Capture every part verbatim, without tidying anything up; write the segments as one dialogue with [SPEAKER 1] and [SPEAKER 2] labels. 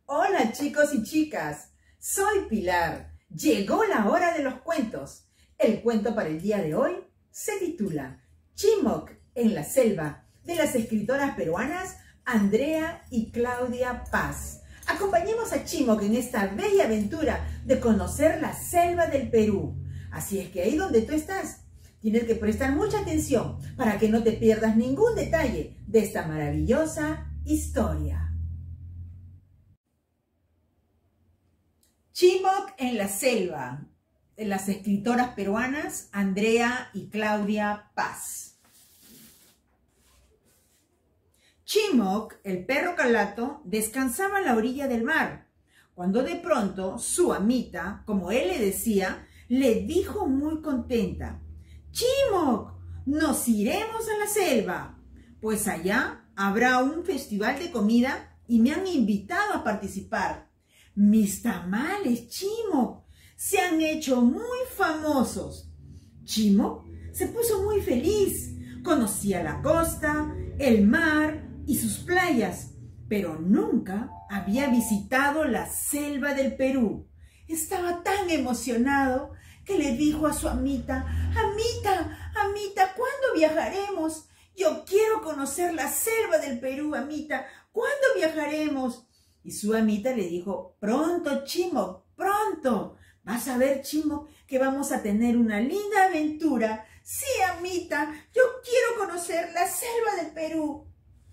[SPEAKER 1] Hola chicos y chicas, soy Pilar. Llegó la hora de los cuentos. El cuento para el día de hoy se titula Chimoc en la selva, de las escritoras peruanas Andrea y Claudia Paz. Acompañemos a Chimoc en esta bella aventura de conocer la selva del Perú. Así es que ahí donde tú estás, tienes que prestar mucha atención para que no te pierdas ningún detalle de esta maravillosa historia. Chimoc en la selva, de las escritoras peruanas Andrea y Claudia Paz. Chimoc, el perro calato, descansaba a la orilla del mar, cuando de pronto su amita, como él le decía, le dijo muy contenta: «Chimoc, nos iremos a la selva, pues allá habrá un festival de comida y me han invitado a participar. Mis tamales, Chimoc, se han hecho muy famosos». Chimoc se puso muy feliz. Conocía la costa, el mar y sus playas, pero nunca había visitado la selva del Perú. Estaba tan emocionado que le dijo a su amita: «Amita, amita, ¿cuándo viajaremos? Yo quiero conocer la selva del Perú, amita. ¿Cuándo viajaremos?» Y su amita le dijo: «Pronto, Chimoc, pronto. Vas a ver, Chimoc, que vamos a tener una linda aventura. Sí, amita, yo quiero conocer la selva del Perú».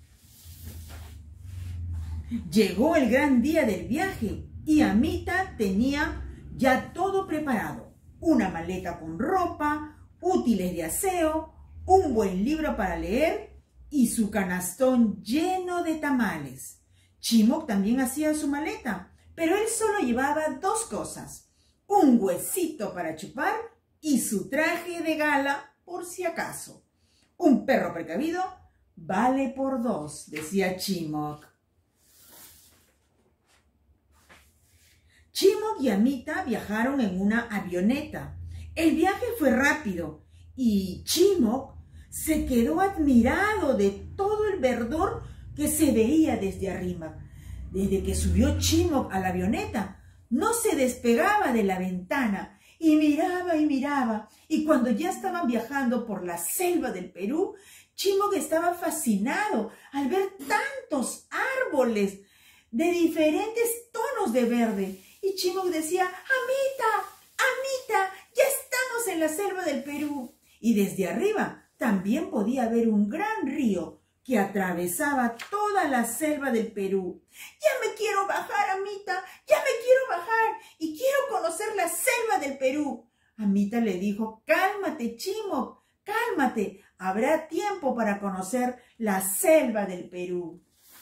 [SPEAKER 1] Llegó el gran día del viaje y amita tenía ya todo preparado. Una maleta con ropa, útiles de aseo, un buen libro para leer y su canastón lleno de tamales. Chimoc también hacía su maleta, pero él solo llevaba dos cosas: un huesito para chupar y su traje de gala por si acaso. Un perro precavido vale por dos, decía Chimoc. Chimoc y amita viajaron en una avioneta. El viaje fue rápido y Chimoc se quedó admirado de todo el verdor que se veía desde arriba. Desde que subió Chimoc a la avioneta, no se despegaba de la ventana y miraba y miraba. Y cuando ya estaban viajando por la selva del Perú, Chimoc estaba fascinado al ver tantos árboles de diferentes tonos de verde. Y Chimoc decía: «Amita, amita, ya estamos en la selva del Perú». Y desde arriba también podía ver un gran río que atravesaba toda la selva del Perú. «Ya me quiero bajar, amita, ya me quiero bajar y quiero conocer la selva del Perú». Amita le dijo: «Cálmate, Chimoc, cálmate, habrá tiempo para conocer la selva del Perú».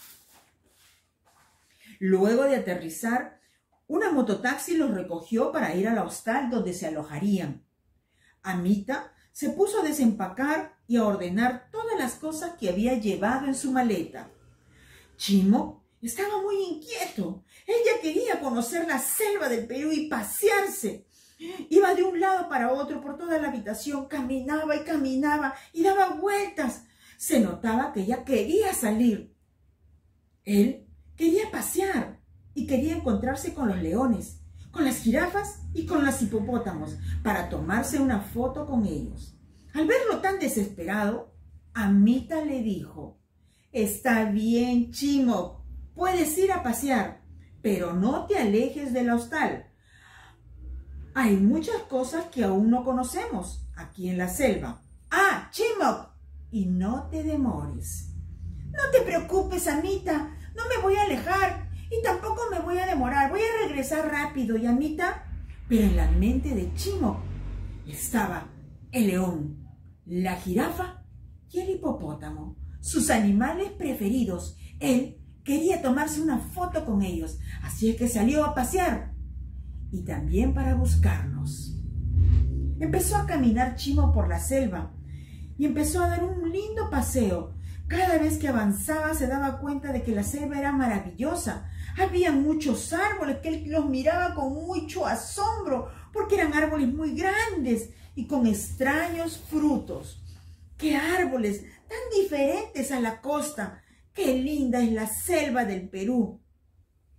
[SPEAKER 1] Luego de aterrizar, una mototaxi los recogió para ir al hostal donde se alojarían. Amita se puso a desempacar y a ordenar todas las cosas que había llevado en su maleta. Chimoc estaba muy inquieto. Ella quería conocer la selva del Perú y pasearse. Iba de un lado para otro por toda la habitación, caminaba y caminaba y daba vueltas. Se notaba que ella quería salir. Él quería pasear y quería encontrarse con los leones, con las jirafas y con los hipopótamos para tomarse una foto con ellos. Al verlo tan desesperado, amita le dijo: «Está bien, Chimoc, puedes ir a pasear, pero no te alejes del hostal. Hay muchas cosas que aún no conocemos aquí en la selva. Ah, Chimoc, y no te demores». «No te preocupes, amita, no me voy a alejar y tampoco me voy a demorar, voy a regresar rápido». Y amita, pero en la mente de Chimoc estaba el león, la jirafa y el hipopótamo, sus animales preferidos. Él quería tomarse una foto con ellos, así es que salió a pasear y también para buscarnos. Empezó a caminar Chimoc por la selva y empezó a dar un lindo paseo. Cada vez que avanzaba se daba cuenta de que la selva era maravillosa. Había muchos árboles que él los miraba con mucho asombro, porque eran árboles muy grandes y con extraños frutos. ¡Qué árboles tan diferentes a la costa! ¡Qué linda es la selva del Perú!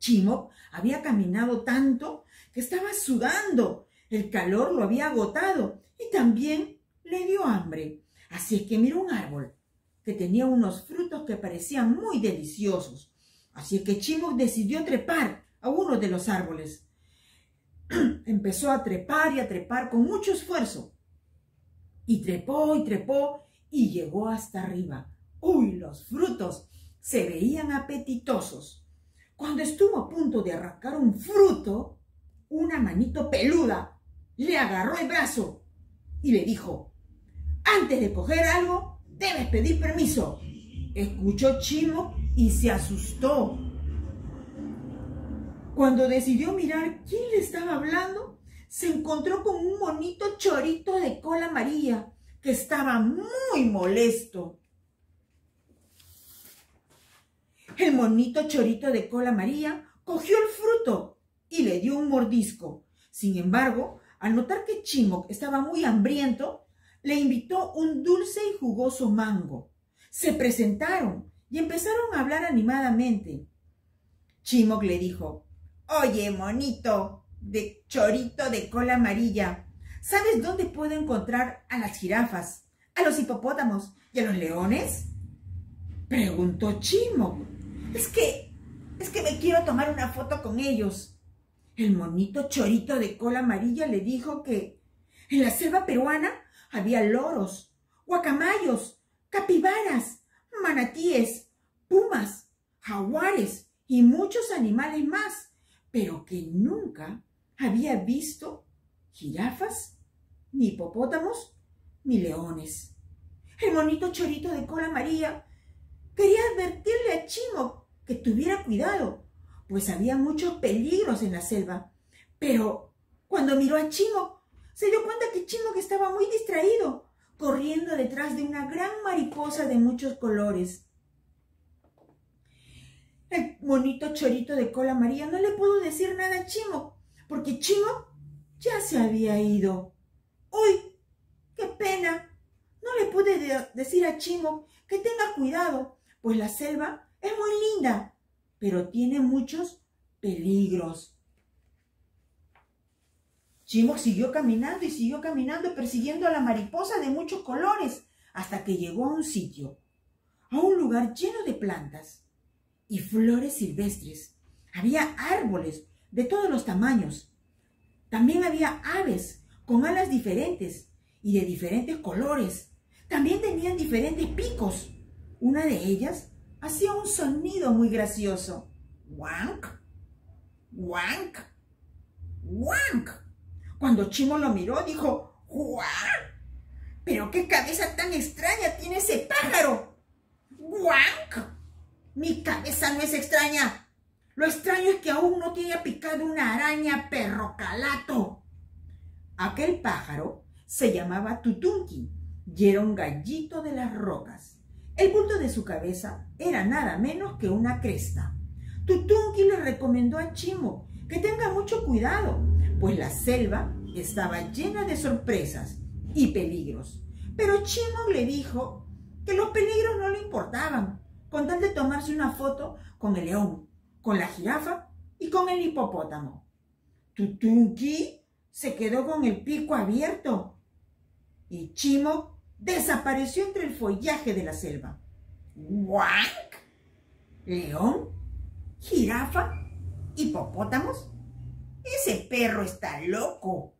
[SPEAKER 1] Chimoc había caminado tanto que estaba sudando. El calor lo había agotado y también le dio hambre. Así es que miró un árbol que tenía unos frutos que parecían muy deliciosos. Así es que Chimoc decidió trepar a uno de los árboles. Empezó a trepar y a trepar con mucho esfuerzo. Y trepó y trepó y llegó hasta arriba. ¡Uy! Los frutos se veían apetitosos. Cuando estuvo a punto de arrancar un fruto, una manito peluda le agarró el brazo y le dijo: antes de coger algo, debes pedir permiso. Escuchó Chimoc y se asustó. Cuando decidió mirar quién le estaba hablando, se encontró con un monito chorito de cola amarilla que estaba muy molesto. El monito chorito de cola amarilla cogió el fruto y le dio un mordisco. Sin embargo, al notar que Chimoc estaba muy hambriento, le invitó un dulce y jugoso mango. Se presentaron y empezaron a hablar animadamente. Chimoc le dijo: oye, monito de chorito de cola amarilla, ¿sabes dónde puedo encontrar a las jirafas, a los hipopótamos y a los leones? Preguntó Chimoc. Es que, es que me quiero tomar una foto con ellos. El monito chorito de cola amarilla le dijo que en la selva peruana había loros, guacamayos, capibaras, manatíes, pumas, jaguares y muchos animales más, pero que nunca había visto jirafas, ni hipopótamos, ni leones. El monito chorito de cola amarilla quería advertirle a Chimoc que tuviera cuidado, pues había muchos peligros en la selva. Pero cuando miró a Chimoc, se dio cuenta que Chimoc estaba muy distraído, corriendo detrás de una gran mariposa de muchos colores. El monito chorito de cola amarilla no le pudo decir nada a Chimoc, porque Chimoc ya se había ido. ¡Uy! ¡Qué pena! No le pude de decir a Chimoc que tenga cuidado, pues la selva es muy linda, pero tiene muchos peligros. Chimoc siguió caminando y siguió caminando persiguiendo a la mariposa de muchos colores hasta que llegó a un sitio, a un lugar lleno de plantas y flores silvestres. Había árboles de todos los tamaños. También había aves con alas diferentes y de diferentes colores. También tenían diferentes picos. Una de ellas hacía un sonido muy gracioso. ¡Wank! ¡Wank! ¡Wank! Cuando Chimoc lo miró, dijo: ¡guau! ¡Pero qué cabeza tan extraña tiene ese pájaro! ¡Wank! Mi cabeza no es extraña. Lo extraño es que aún no tiene picado una araña, perro calato. Aquel pájaro se llamaba Tutunqui y era un gallito de las rocas. El bulto de su cabeza era nada menos que una cresta. Tutunqui le recomendó a Chimoc que tenga mucho cuidado, pues la selva estaba llena de sorpresas y peligros. Pero Chimoc le dijo que los peligros no le importaban, con tal de tomarse una foto con el león, con la jirafa y con el hipopótamo. Tutunqui se quedó con el pico abierto y Chimoc desapareció entre el follaje de la selva. ¿Wank? ¿León? ¿Jirafa? ¿Hipopótamos? Ese perro está loco.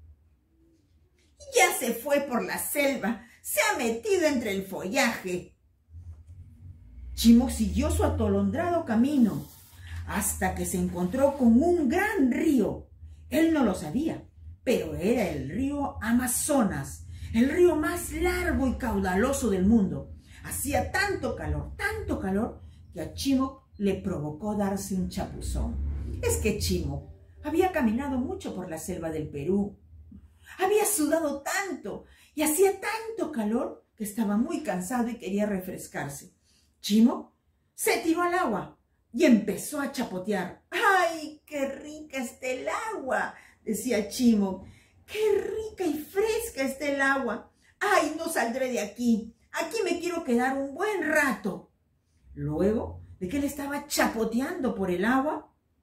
[SPEAKER 1] Ya se fue por la selva, se ha metido entre el follaje. Chimoc siguió su atolondrado camino hasta que se encontró con un gran río. Él no lo sabía, pero era el río Amazonas, el río más largo y caudaloso del mundo. Hacía tanto calor, tanto calor, que a Chimoc le provocó darse un chapuzón. Es que Chimoc había caminado mucho por la selva del Perú. Había sudado tanto y hacía tanto calor que estaba muy cansado y quería refrescarse. Chimoc se tiró al agua y empezó a chapotear. ¡Ay, qué rica está el agua!, decía Chimoc. ¡Qué rica y fresca está el agua! ¡Ay, no saldré de aquí! Aquí me quiero quedar un buen rato. Luego de que él estaba chapoteando por el agua,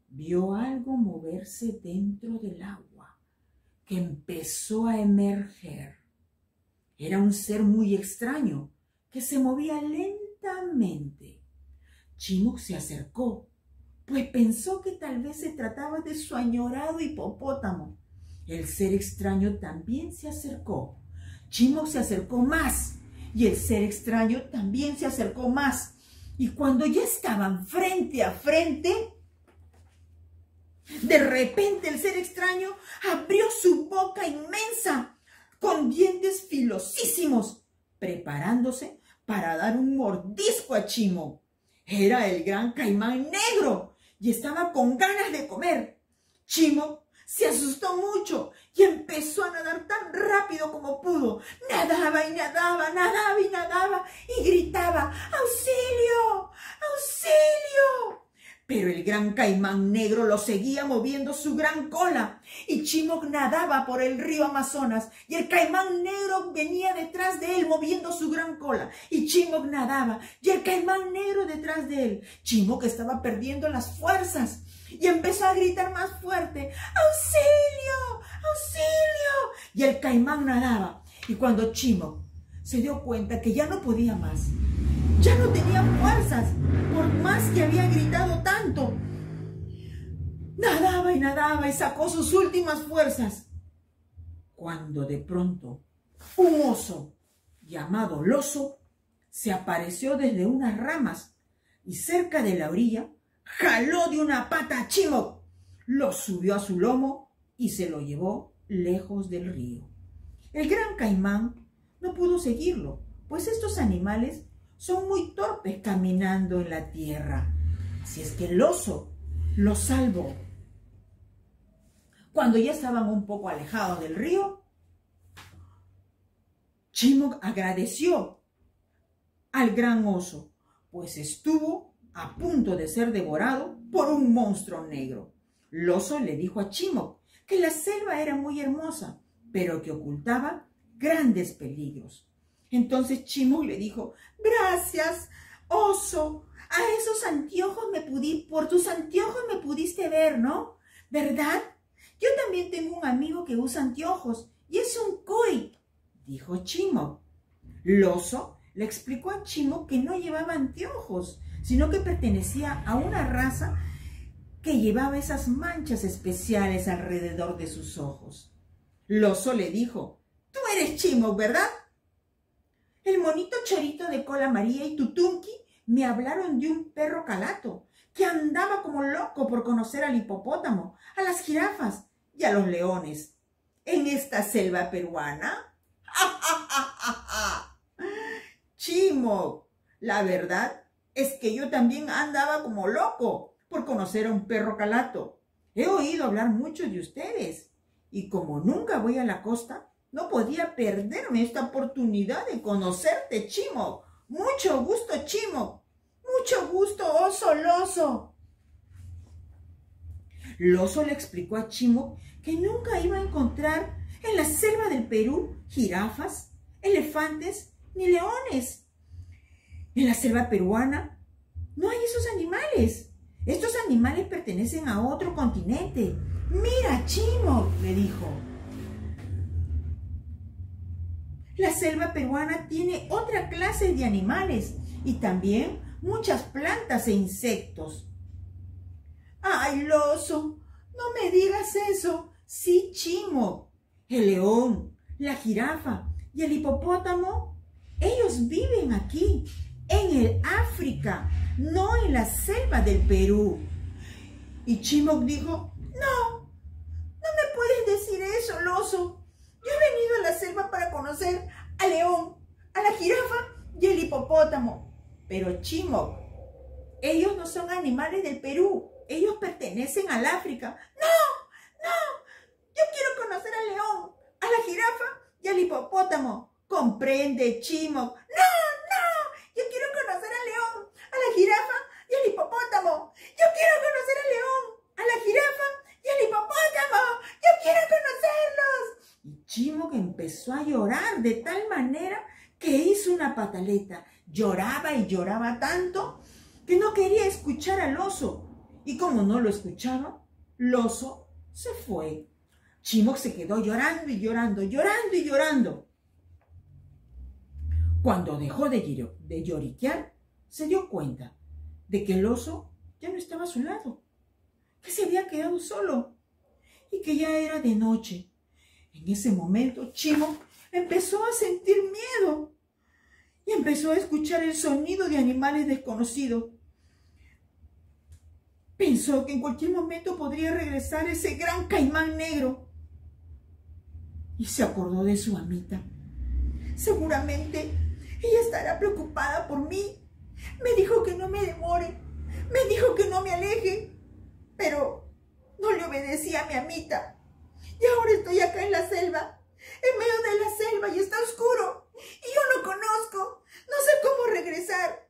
[SPEAKER 1] vio algo moverse dentro del agua, que empezó a emerger. Era un ser muy extraño, que se movía lentamente. Chimok se acercó, pues pensó que tal vez se trataba de su añorado hipopótamo. El ser extraño también se acercó. Chimok se acercó más, y el ser extraño también se acercó más. Y cuando ya estaban frente a frente, de repente el ser extraño abrió su boca inmensa, con dientes filosísimos, preparándose para dar un mordisco a Chimok. Era el gran caimán negro y estaba con ganas de comer. Chimok se asustó mucho y empezó a nadar tan rápido como pudo. Nadaba y nadaba, nadaba y nadaba y gritaba: ¡Auxilio! ¡Auxilio! Pero el gran caimán negro lo seguía moviendo su gran cola y Chimok nadaba por el río Amazonas y el caimán negro venía detrás de él moviendo su gran cola y Chimok nadaba y el caimán negro detrás de él. Chimok estaba perdiendo las fuerzas y empezó a gritar más fuerte: ¡Auxilio! ¡Auxilio! Y el caimán nadaba y cuando Chimok se dio cuenta que ya no podía más, ya no tenía fuerzas, por más que había gritado tanto, nadaba y nadaba y sacó sus últimas fuerzas, cuando de pronto un oso llamado Loso se apareció desde unas ramas y cerca de la orilla jaló de una pata a Chimok, lo subió a su lomo y se lo llevó lejos del río. El gran caimán no pudo seguirlo, pues estos animales son muy torpes caminando en la tierra. Si es que el oso lo salvó. Cuando ya estaban un poco alejados del río, Chimok agradeció al gran oso, pues estuvo a punto de ser devorado por un monstruo negro. El oso le dijo a Chimok que la selva era muy hermosa, pero que ocultaba grandes peligros. Entonces Chimok le dijo: gracias, oso, a esos anteojos me pudí, por tus anteojos me pudiste ver, ¿no? ¿Verdad? Yo también tengo un amigo que usa anteojos y es un cuy, dijo Chimok. El oso le explicó a Chimok que no llevaba anteojos, sino que pertenecía a una raza que llevaba esas manchas especiales alrededor de sus ojos. El oso le dijo: tú eres Chimok, ¿verdad? El monito Chorito de cola amarilla y Tutunqui me hablaron de un perro calato que andaba como loco por conocer al hipopótamo, a las jirafas y a los leones en esta selva peruana. Chimok, la verdad es que yo también andaba como loco por conocer a un perro calato. He oído hablar mucho de ustedes y como nunca voy a la costa, no podía perderme esta oportunidad de conocerte, Chimok. Mucho gusto, Chimok. Mucho gusto, oso Loso. Loso le explicó a Chimok que nunca iba a encontrar en la selva del Perú jirafas, elefantes ni leones. En la selva peruana no hay esos animales. Estos animales pertenecen a otro continente. Mira, Chimok, le dijo. La selva peruana tiene otra clase de animales y también muchas plantas e insectos. ¡Ay, Loso! No me digas eso. Sí, Chimok. El león, la jirafa y el hipopótamo, ellos viven aquí, en el África, no en la selva del Perú. Y Chimok dijo: no, no me puedes decir eso, Loso. Yo he venido a la selva para conocer al león, a la jirafa y el hipopótamo. Pero Chimok, ellos no son animales del Perú. Ellos pertenecen al África. ¡No! ¡No! Yo quiero conocer al león, a la jirafa y al hipopótamo. ¿Comprende, Chimok? ¡No! ¡No! Yo quiero conocer al león, a la jirafa y al hipopótamo. Yo quiero conocer al león, a la jirafa y al hipopótamo. Yo quiero conocerlos. Y Chimok empezó a llorar de tal manera que hizo una pataleta. Lloraba y lloraba tanto que no quería escuchar al oso. y como no lo escuchaba, el oso se fue. Chimo se quedó llorando y llorando, llorando y llorando. Cuando dejó de, llor de lloriquear, se dio cuenta de que el oso ya no estaba a su lado, que se había quedado solo y que ya era de noche. En ese momento, Chimo empezó a sentir miedo y empezó a escuchar el sonido de animales desconocidos. Pensó que en cualquier momento podría regresar ese gran caimán negro y se acordó de su amita. Seguramente ella estará preocupada por mí. Me dijo que no me demore, me dijo que no me aleje, pero no le obedecí a mi amita. Y ahora estoy acá en la selva, en medio de la selva, y está oscuro, y yo no conozco, no sé cómo regresar.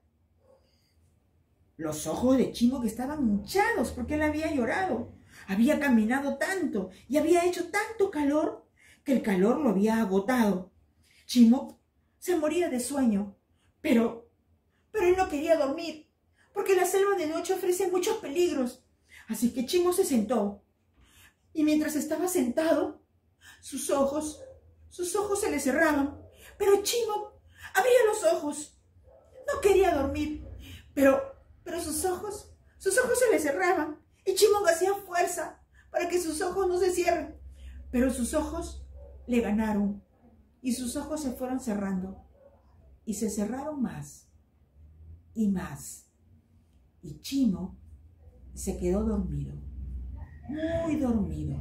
[SPEAKER 1] Los ojos de Chimo que estaban hinchados porque él había llorado, había caminado tanto y había hecho tanto calor que el calor lo había agotado. Chimo se moría de sueño, pero, pero él no quería dormir, porque la selva de noche ofrece muchos peligros. Así que Chimo se sentó, y mientras estaba sentado, sus ojos, sus ojos se le cerraban, pero Chimo abría los ojos. No quería dormir, pero, pero sus ojos, sus ojos se le cerraban, y Chimo hacía fuerza para que sus ojos no se cierren, pero sus ojos le ganaron, y sus ojos se fueron cerrando, y se cerraron más, y más, y Chimo se quedó dormido, muy dormido,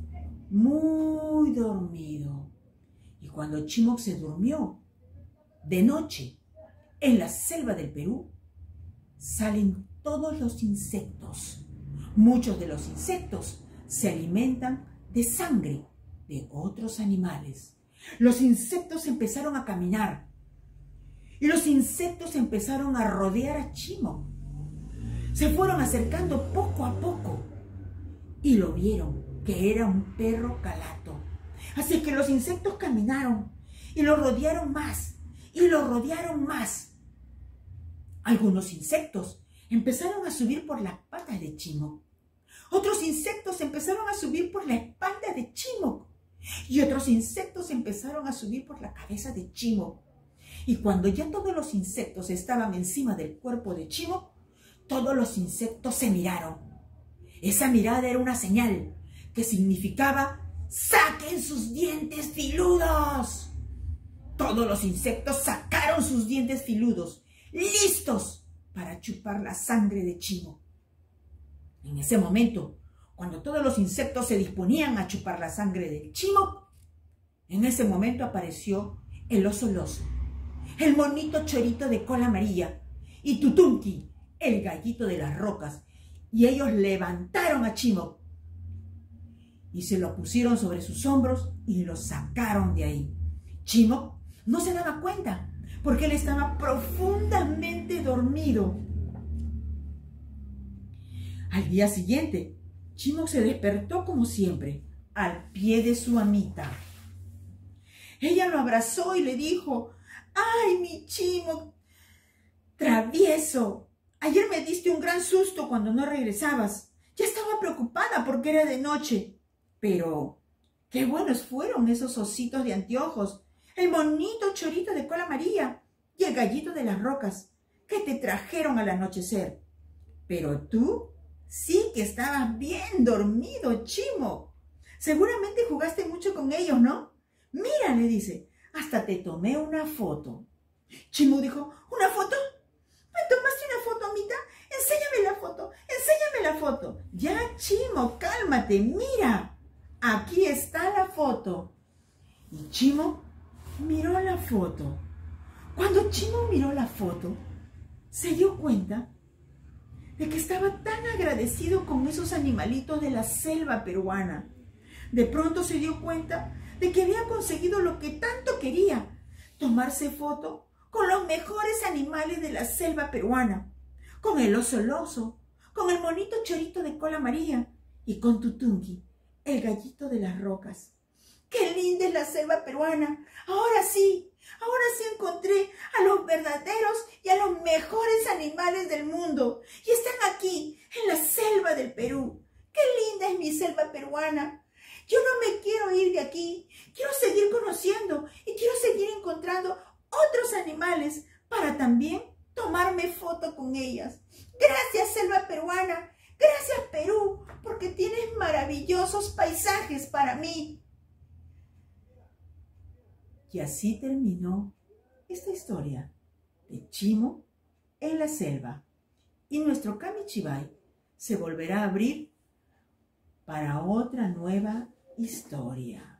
[SPEAKER 1] muy dormido. Y cuando Chimo se durmió, de noche, en la selva del Perú, salen todos los insectos. Muchos de los insectos se alimentan de sangre de otros animales. Los insectos empezaron a caminar y los insectos empezaron a rodear a Chimo. Se fueron acercando poco a poco y lo vieron que era un perro calato. Así que los insectos caminaron y lo rodearon más y lo rodearon más. Algunos insectos empezaron a subir por las patas de Chimo. Otros insectos empezaron a subir por la espalda de Chimo. Y otros insectos empezaron a subir por la cabeza de Chimo. Y cuando ya todos los insectos estaban encima del cuerpo de Chimo, todos los insectos se miraron. Esa mirada era una señal que significaba: ¡saquen sus dientes filudos! Todos los insectos sacaron sus dientes filudos, listos para chupar la sangre de Chimo. En ese momento, cuando todos los insectos se disponían a chupar la sangre de Chimo, en ese momento apareció el oso loso, el monito chorito de cola amarilla y Tutunqui, el gallito de las rocas, y ellos levantaron a Chimo y se lo pusieron sobre sus hombros y lo sacaron de ahí. Chimo no se daba cuenta porque él estaba profundamente dormido. Al día siguiente, Chimo se despertó como siempre, al pie de su amita. Ella lo abrazó y le dijo: ¡ay, mi Chimo travieso! Ayer me diste un gran susto cuando no regresabas. Ya estaba preocupada porque era de noche. Pero qué buenos fueron esos ositos de anteojos, el monito chorito de cola amarilla y el gallito de las rocas que te trajeron al anochecer. Pero tú sí que estabas bien dormido, Chimo. Seguramente jugaste mucho con ellos, ¿no? Mira, le dice, hasta te tomé una foto. Chimo dijo: ¿una foto? ¿Me tomaste una foto, amita? Enséñame la foto, enséñame la foto. Ya, Chimo, cálmate, mira. Aquí está la foto. Y Chimo miró la foto. Cuando Chimo miró la foto, se dio cuenta de que estaba tan agradecido con esos animalitos de la selva peruana. De pronto se dio cuenta de que había conseguido lo que tanto quería: tomarse foto con los mejores animales de la selva peruana, con el oso loso, con el monito chorito de cola amarilla y con Tutunqui, el gallito de las rocas. ¡Qué linda es la selva peruana! Ahora sí, ahora sí encontré a los verdaderos y a los mejores animales del mundo. Y están aquí, en en la selva del Perú. ¡Qué linda es mi selva peruana! Yo no me quiero ir de aquí. Quiero seguir conociendo y quiero seguir encontrando otros animales para también tomarme foto con ellas. Gracias, selva peruana. Gracias, Perú, porque tienes maravillosos paisajes para mí. Y así terminó esta historia de Chimo en la selva. Y nuestro Kamichibay se volverá a abrir para otra nueva historia.